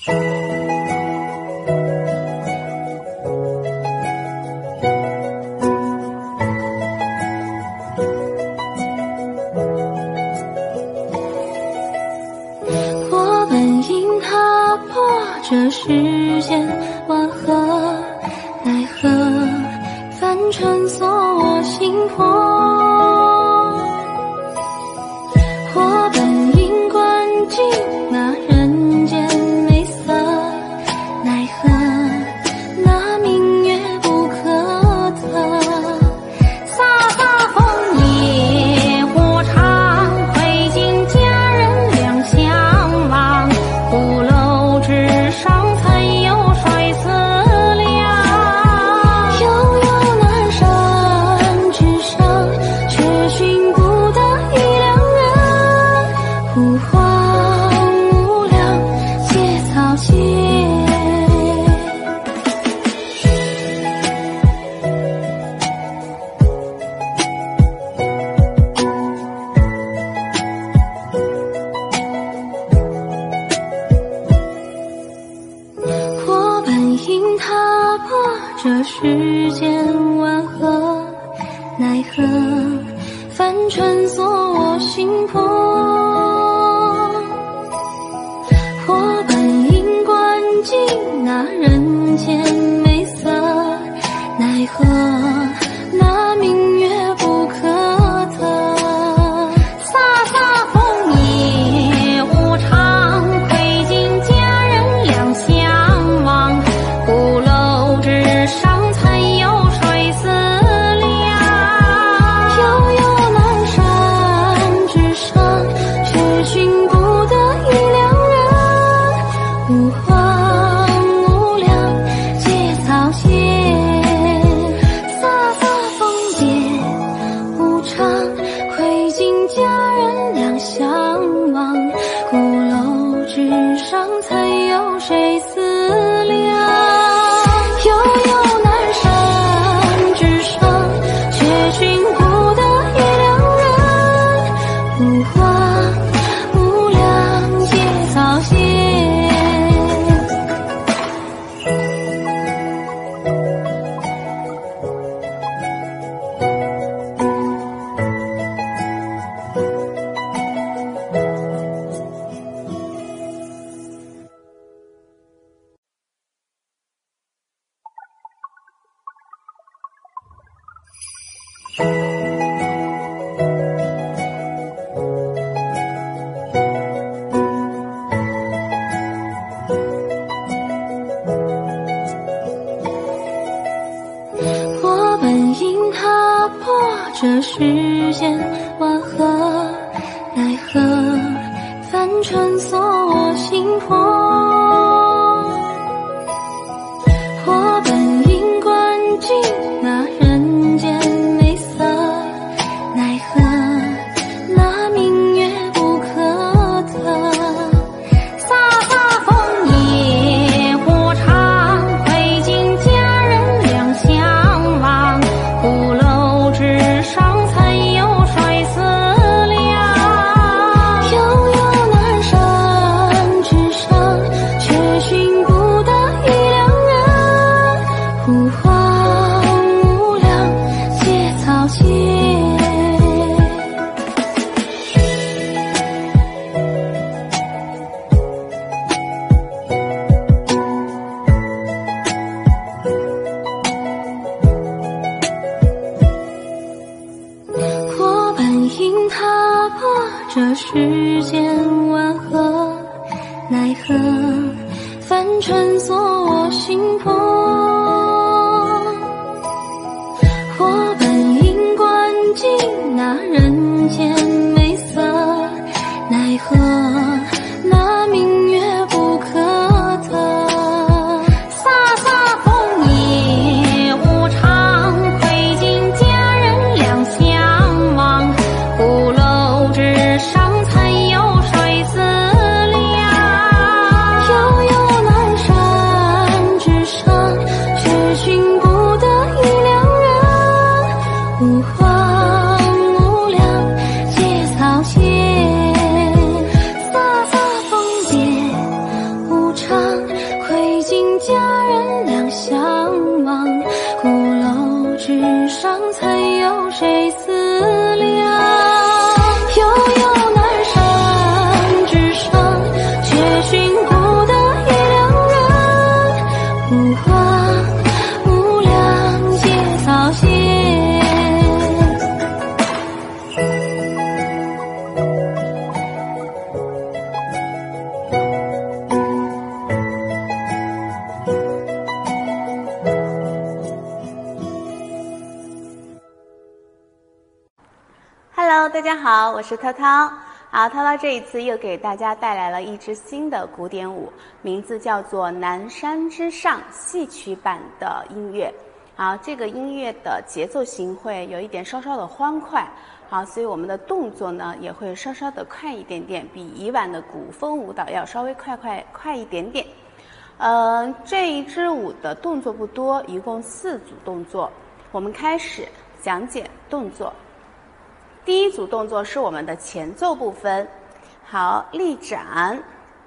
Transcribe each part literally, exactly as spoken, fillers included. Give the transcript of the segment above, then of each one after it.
我本应踏破这世间万壑，奈何凡尘锁我心魄。我本应关尽那人间美色，奈何那明月不可得。飒飒风夜无常，窥尽佳人两相望。鼓楼之上曾有水思量，悠悠南山之上，却寻不得一良人。呼唤无量芥草间。我本应踏破这世间万壑，奈何凡尘锁我心魄。我本应关尽那人间美色，奈何那明月不可得。飒飒风夜无常，窥尽佳人两相望。鼓楼之上曾有水思量，悠悠南山之上，却寻不得一良人。呼唤无量芥草间。飒飒风夜无常，窥尽佳人两相望。鼓楼之上曾有谁思量，悠悠南山之上，却寻不得一良人。呼唤无量芥草间。我本应踏破这世间万壑，奈何凡尘锁我心魄。我本应关尽那人间美色，奈何那明月不可得。飒飒风夜无常，窥尽佳人两相望。鼓楼之上曾有水思量，悠悠南山之上，却寻不得一良人。呼唤无量芥草间。我本应踏破这世间万壑，奈何凡尘锁我心魄。我本应关尽那人间美色，奈何那明月不可得。飒飒风夜无常，窥尽佳人两相望。鼓楼之上曾有水思量，悠悠南山之上， 大家好，我是涛涛。好，涛涛这一次又给大家带来了一支新的古典舞，名字叫做《南山之上》戏曲版的音乐。好，这个音乐的节奏型会有一点稍稍的欢快，好，所以我们的动作呢也会稍稍的快一点点，比以往的古风舞蹈要稍微快快快一点点。呃，这一支舞的动作不多，一共四组动作。我们开始讲解动作。第一组动作是我们的前奏部分。好，立展，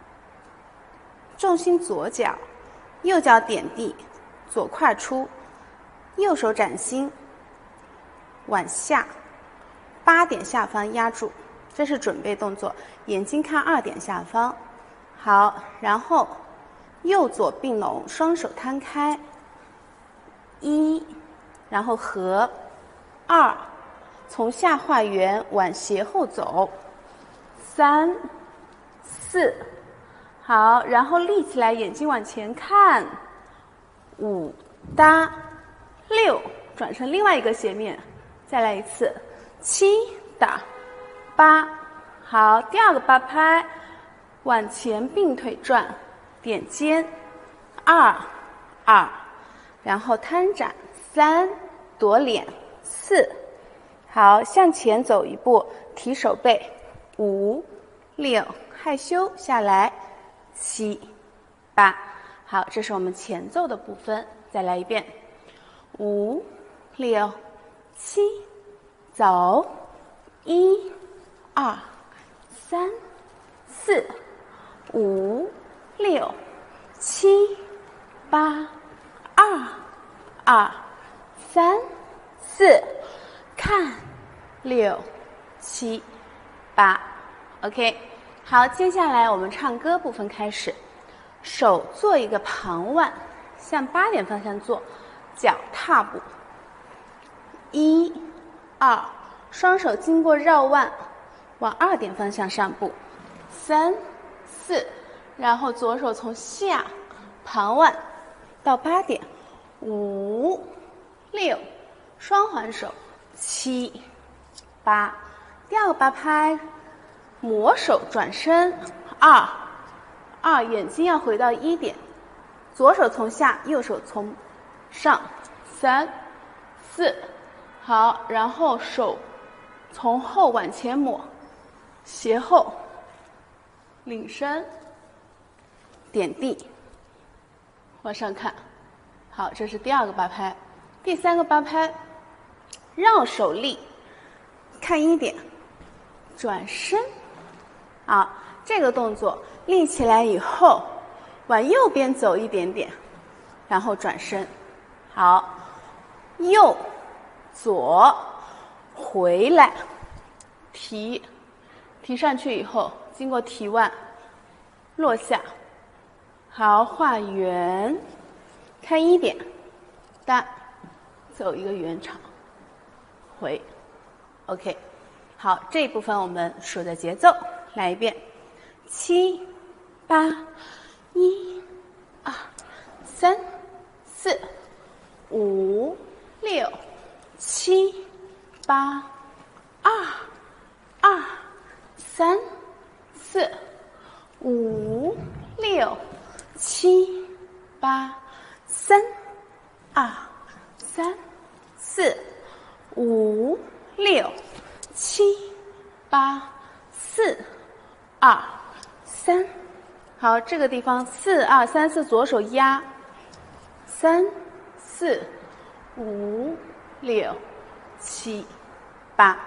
重心左脚，右脚点地，左胯出，右手掌心往下，八点下方压住，这是准备动作，眼睛看二点下方。好，然后右左并拢，双手摊开，一，然后合，二，从下画圆往斜后走，三、四，好，然后立起来，眼睛往前看，五搭，六，转成另外一个斜面，再来一次，七打，八，好，第二个八拍，往前并腿转，点肩，二二，然后摊展，三，躲脸，四。好，向前走一步，提手背，五、六，害羞下来，七、八。好，这是我们前奏的部分，再来一遍，五、六、七，走，一、二、三、四、五、六、七、八，二、二、三、四。看，六、七、八 ，OK。好，接下来我们唱歌部分开始。手做一个旁腕，向八点方向做，脚踏步。一、二，双手经过绕腕，往二点方向上步。三、四，然后左手从下旁腕到八点。五、六，双环手。七、八，第二个八拍，抹手转身，二，二，眼睛要回到一点，左手从下，右手从上，三、四，好，然后手从后往前抹，斜后，领身，点地，往上看，好，这是第二个八拍，第三个八拍。绕手立，看一点，转身，啊，这个动作立起来以后，往右边走一点点，然后转身，好，右、左，回来，提，提上去以后，经过提腕，落下，好，画圆，看一点，搭，走一个圆场。回 ，OK， 好，这一部分我们数的节奏来一遍，七、八、一、二、三、四、五、六、七、八、二、二、三、四、五、六、七、八、三、二、三、四。五、六、七、八、四、二、三，好，这个地方四二三四，左手压，三、四、五、六、七、八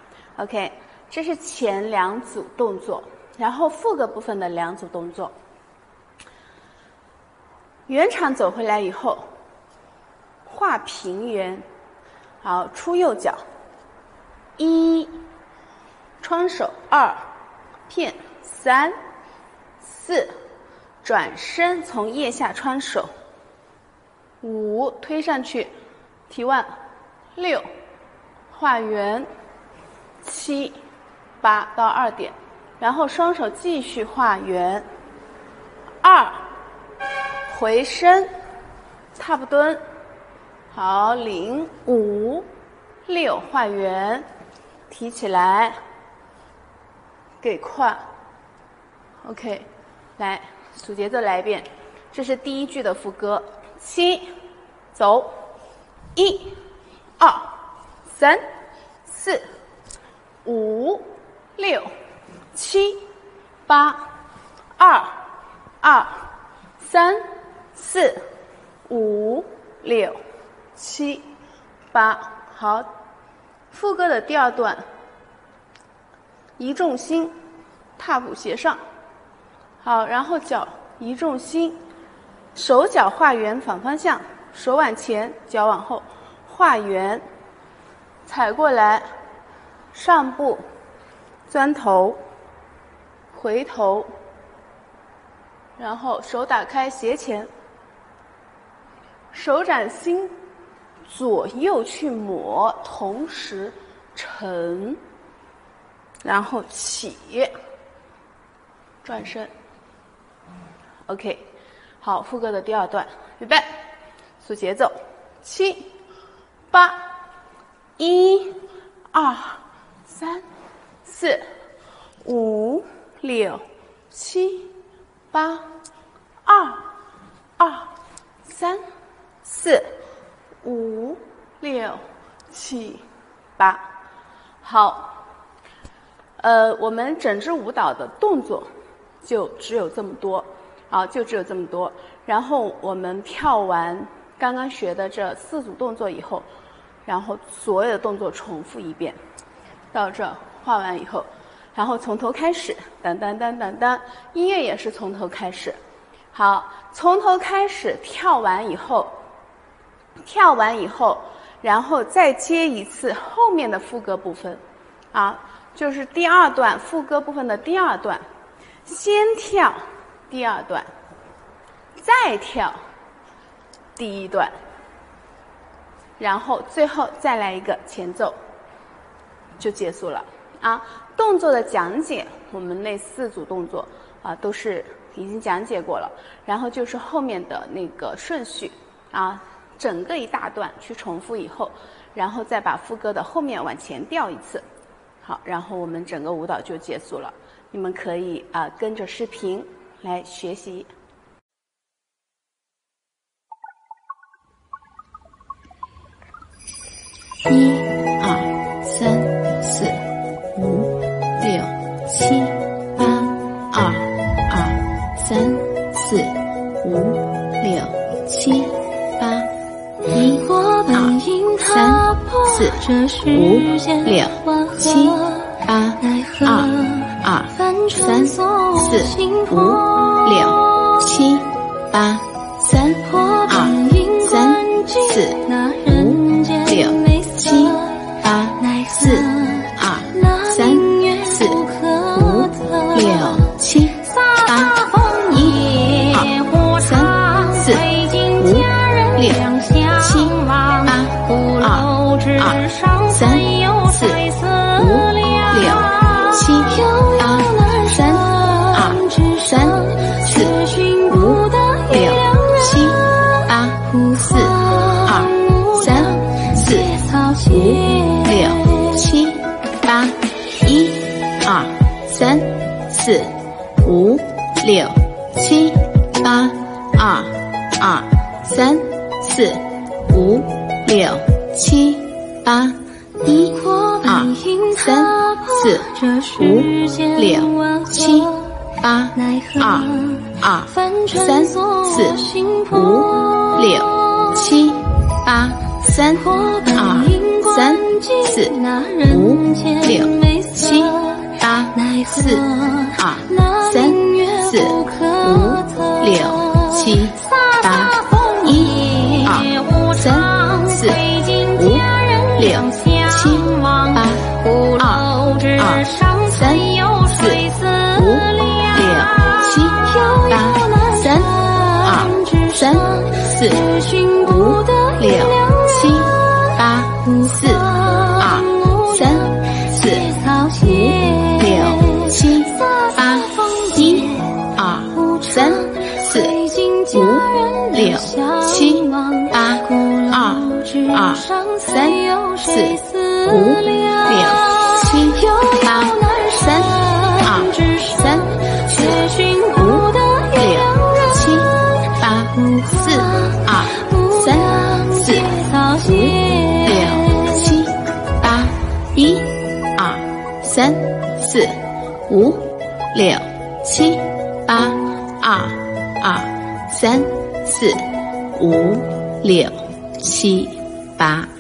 ，OK， 这是前两组动作，然后副歌部分的两组动作。圆场走回来以后，画平圆。好，出右脚，一，窗手，二，片，三，四，转身从腋下穿手，五，推上去，提腕，六，画圆，七、八到二点，然后双手继续画圆，二，回身，踏步蹲。好，零五六画圆， 提起来，给快。OK， 来数节奏来一遍，这是第一句的副歌。七，走，一、二、三、四、五、六、七、八、二、二、三、四、五、六、七、八。好，副歌的第二段，移重心，踏步斜上。好，然后脚移重心，手脚画圆反方向，手往前，脚往后，画圆，踩过来，上步，钻头，回头，然后手打开斜前，手掌心左右去抹，同时沉，然后起，转身。OK， 好，副歌的第二段，预备，速节奏，七、八、一、二、三、四、五、六、七、八、二、二、三、四、五、六、七、八。好，呃，我们整支舞蹈的动作就只有这么多。好，就只有这么多。然后我们跳完刚刚学的这四组动作以后，然后所有的动作重复一遍，到这画完以后，然后从头开始，当当当当当，音乐也是从头开始。好，从头开始跳完以后，跳完以后，然后再接一次后面的副歌部分，啊，就是第二段副歌部分的第二段，先跳。第二段，再跳第一段，然后最后再来一个前奏，就结束了啊。动作的讲解，我们那四组动作啊都是已经讲解过了，然后就是后面的那个顺序啊，整个一大段去重复以后，然后再把副歌的后面往前调一次，好，然后我们整个舞蹈就结束了。你们可以啊跟着视频来学习。 一、二、三、四、五、六、七、八、二、二、三、四、五、六、七、八、一、二、三、四、五、六、七、八、二、二、三、四、五、六、七、八、三、二、三、四、五、六、七、八、四、二、三、四、五、六、七、八、一、二、三、四、五、六、七、八、二、二、三、四、五、六、七、八、三、二、三、四、五、六、七、八、四、二、三、四、五、六、七、八、一、二、三、四、五、六、七、八、二、二、三、四、五、六、七、八、一、二、三、四、五、六、七、八、二、二、三、四、五、六、七、八、三、二、三、四、五、六、七、八、四、二、三、四、五、六、七、八、一、二、三、四、五、六、七、八、二、二、三、四、五、六、七、八、三、二、三、四、五、六、七、八、四、二、三、四、五、六、七、八、一、二、三、四、五、六、七、八、二、二、三、四、五、六、七。 四、五、六、七、八、二、二、三、四、五、六、七、八。